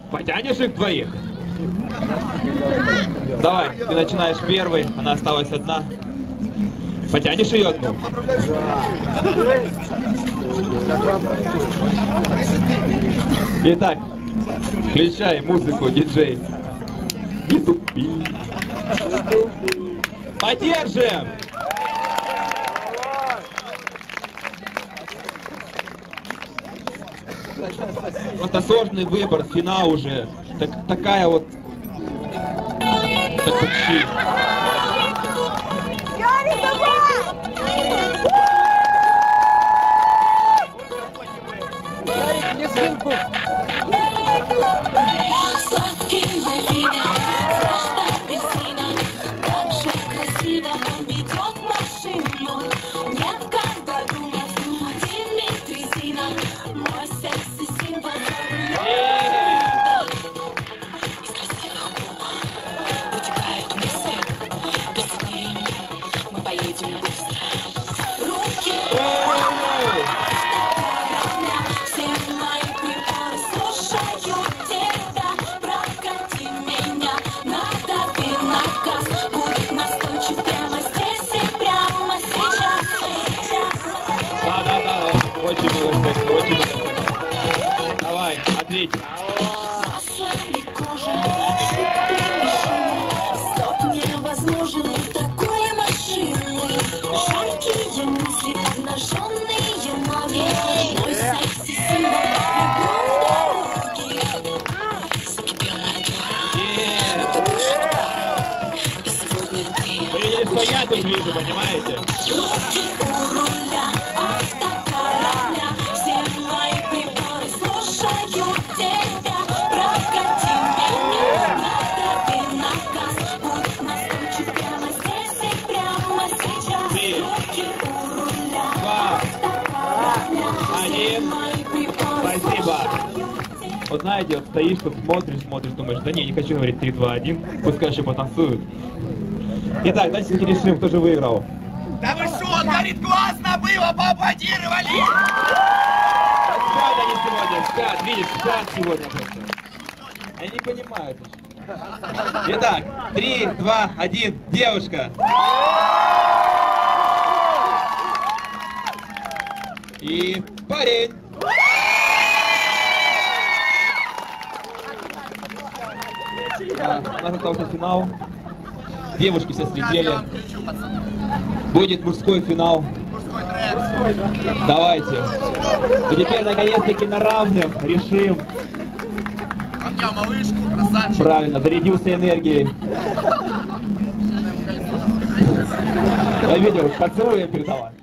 Потянешь их двоих? Давай, ты начинаешь первый, она осталась одна. Потянешь ее одну? Итак, включай музыку, диджей. Не тупи. Поддержим! Это сложный выбор, финал уже. Такая вот... Такучи. Очень много, очень много. Давай, ответь. Что я тут вижу, понимаете? Спасибо. Вот знаете, вот стоишь, тут смотришь, думаешь, да не хочу говорить 3, 2, 1, пускай еще потанцуют. Итак, давайте решим, кто же выиграл. Да вы что, он говорит, классно было, поаплодировали! Спят они сегодня, спят, видишь, спят сегодня просто. Я не понимаю. Итак, 3, 2, 1, девушка. И парень. У нас остался финал. Девушки все слетели. Будет мужской финал. Давайте. И теперь наконец-таки на равных решим. Обнял малышку, красавчик. Правильно, зарядился энергией. Я видел, поцелуем передала.